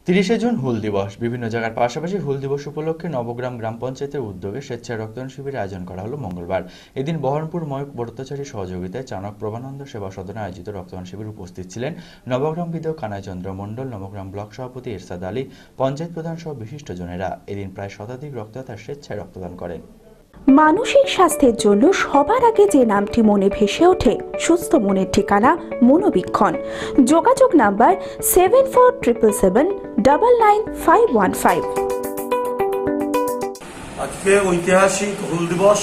30শে June হুল দিবস। বিভিন্ন জায়গার পাশাপাশি হুল দিবস উপলক্ষে নবগ্রাম গ্রাম পঞ্চায়েতের উদ্যোগে স্বেচ্ছায় রক্তদান শিবিরের আয়োজন করা হলো মঙ্গলবার। এদিন বহরমপুর ময়ূক ভট্টাচার্যের সহযোগিতায় চাণক প্রভানন্দ সেবা সদনে আয়োজিত রক্তদান শিবির উপস্থিত ছিলেন নবগ্রাম বিধায়ক কানাই চন্দ্র মণ্ডল, নবগ্রাম ব্লক সভাপতি এরশাদ আলী, পঞ্চায়েত প্রধান সহ বিশিষ্টজনেরা। এদিন প্রায় শতাধিক রক্তদাতা স্বেচ্ছায় রক্তদান করেন। মানসিক স্বাস্থ্যের জন্য সবার আগে যে নামটি মনে ভেসে ওঠে সুস্থ মনের ঠিকানা মনোবীক্ষণ। যোগাযোগ নাম্বার 7477799515। আজকে ঐতিহাসিক হুল দিবস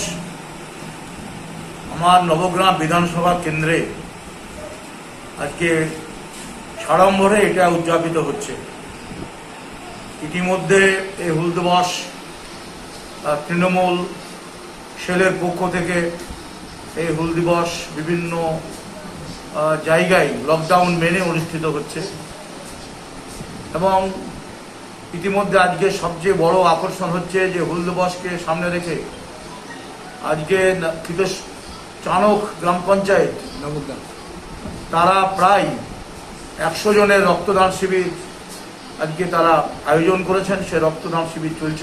আমার নবগ্রাম বিধানসভা কেন্দ্রে আজকে সাড়ম্বরে এটা উদযাপিত হচ্ছে। ইতিমধ্যে এই হুল দিবস তৃণমূল সেলের পক্ষ থেকে এই হুল দিবস বিভিন্ন জায়গায় লকডাউন মেনে অনুষ্ঠিত হচ্ছে এবং ইতিমধ্যে আজকে সবচেয়ে বড় আকর্ষণ হচ্ছে যে হুল দিবসকে সামনে রেখে আজকে চাণক গ্রাম পঞ্চায়েত তারা প্রায় 100 জনের রক্তদান শিবির আজকে তারা আয়োজন করেছেন। সে রক্তদান শিবির চলছে।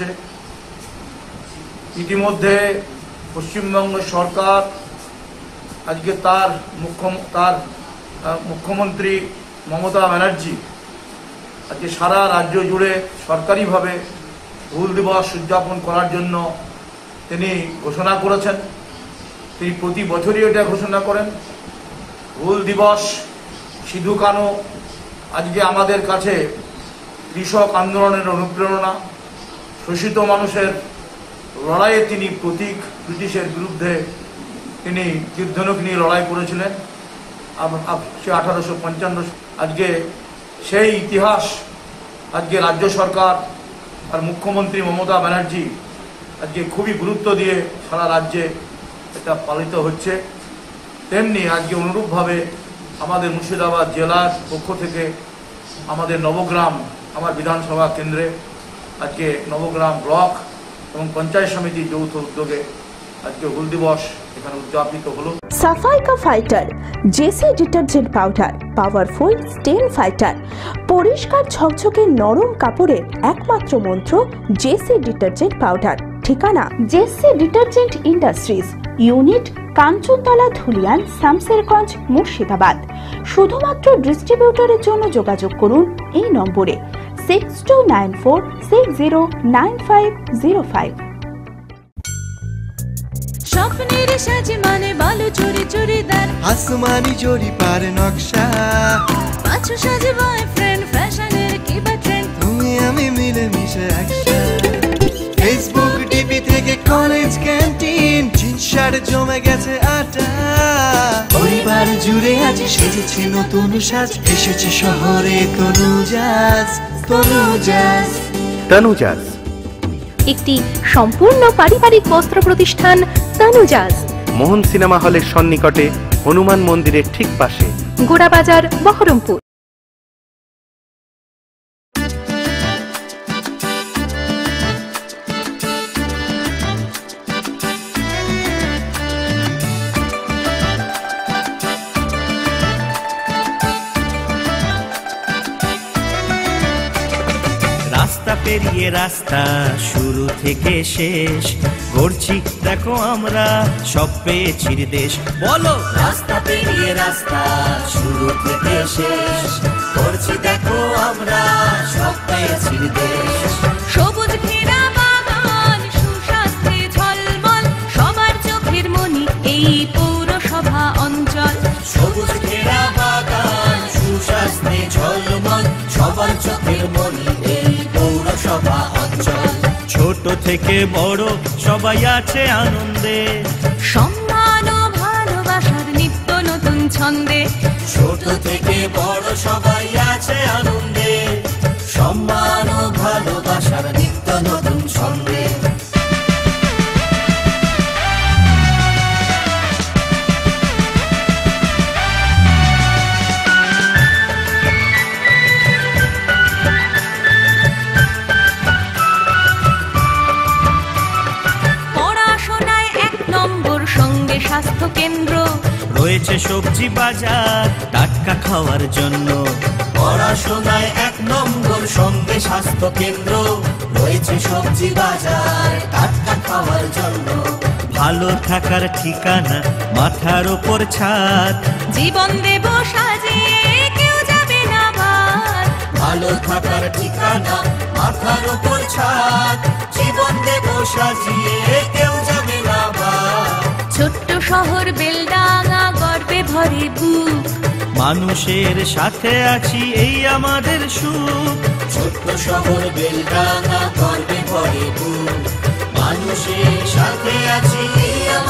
ইতিমধ্যে পশ্চিমবঙ্গ সরকার আজকে তার মুখ্যমন্ত্রী মমতা ব্যানার্জি আজকে সারা রাজ্য জুড়ে সরকারিভাবে হুল দিবস উদযাপন করার জন্য তিনি ঘোষণা করেছেন। তিনি প্রতি বছরই এটা ঘোষণা করেন। হুল দিবস সিধু কানু আজকে আমাদের কাছে কৃষক আন্দোলনের অনুপ্রেরণা, শোষিত মানুষের লড়াইয়ে তিনি প্রতীক। ব্রিটিশের বিরুদ্ধে তিনি তীরধনুক নিয়ে লড়াই করেছিলেন 1855। আজকে সেই ইতিহাস আজকে রাজ্য সরকার আর মুখ্যমন্ত্রী মমতা ব্যানার্জি আজকে খুবই গুরুত্ব দিয়ে সারা রাজ্যে এটা পালিত হচ্ছে। তেমনি আজকে অনুরূপভাবে আমাদের মুর্শিদাবাদ জেলার পক্ষ থেকে আমাদের নবগ্রাম আমার বিধানসভা কেন্দ্রে আজকে নবগ্রাম ব্লক এবং পঞ্চায়েত সমিতির যৌথ উদ্যোগে আজকে হুল দিবস এখানে উদযাপিত হলো। সাফাইকা fighter JC detergent powder, powerful stain fighter. পরিষ্কার ঝকঝকে নরম কাপড়ের একমাত্র মন্ত্র জেসি ডিটারজেন্ট পাউডার। ঠিকানা JC detergent industries, unit Kanchantala, Dhulian, Samserganj, Murshidabad. শুধুমাত্র ডিস্ট্রিবিউটরের জন্য যোগাযোগ করুন এই নম্বরে 6294609505। স্বপ্নের সাজে মানে বালু চুরি চুড়িদার, আসমানি জড়ি পার নকশা, পাঁচু সাজে বয়ফ্রেন্ড, ফ্যাশনের কিবা ট্রেন্ড, তুমি আমি মিলে মিশে একসাথে। ফেসবুক টিভি থেকে কলেজ ক্যান্টিন, জিন্স শার্ট জমে গেছে আটা। পরিবার জুড়ে আজ সেজেছে নতুন সাজ, এসেছে শহরে তনুজাজ। তনুজাজ তনুজাজ একটি সম্পূর্ণ পারিবারিক বস্ত্র প্রতিষ্ঠান। তনুজাজ মোহন সিনেমা হলের সন্নিকটে, হনুমান মন্দিরের ঠিক পাশে, গোড়াবাজার, বহরমপুর। রাস্তা পেরিয়ে রাস্তা, শুরু থেকে শেষ ঘুরছি দেখো আমরা, সব পেয়েছি দেশ। বলো রাস্তা পেরিয়ে রাস্তা, শুরু থেকে শেষ ঘুরছি দেখো আমরা, সব পেয়েছি দেশ। সবুজ ঘেরা বাগান, সুস্বাস্থ্যে ঝলমল, সবার চোখের মনি এই পৌরসভা অঞ্চল। সবুজ ঘেরা বাগান, সুস্বাস্থ্যে ঝলমল, সবার চোখের মনি এই পৌরসভা অঞ্চল। ছোট থেকে বড় সবাই আছে আনন্দে, সম্মান ও ভালোবাসার নিত্য নতুন ছন্দে। ছোট থেকে বড় সবাই আছে আনন্দে, সম্মান ও ভালোবাসার নিত্য নতুন ছন্দে। স্বাস্থ্য কেন্দ্র রয়েছে, সবজি বাজার টাটকা খাওয়ার জন্য। পড়াশোনায় 1 নম্বর, সঙ্গে স্বাস্থ্য কেন্দ্র, রয়েছে সবজি বাজার টাটকা খাওয়ার জন্য। ভালো থাকার ঠিকানা, মাথার ওপর ছাদ, জীবন দেব সাজিয়ে, কেউ যাবে না ভার। ভালো থাকার ঠিকানা, মাথার ওপর ছাদ, জীবন দেব সাজিয়ে, কেউ যাবে না ভার। ছোট্ট শহর বেলডাঙা, গর্বে ভরে বুক, মানুষের সাথে আছি, এই আমাদের সুখ। ছোট্ট শহর বেলডাঙা, গর্বে ভরে বুক, মানুষের সাথে আছি, এই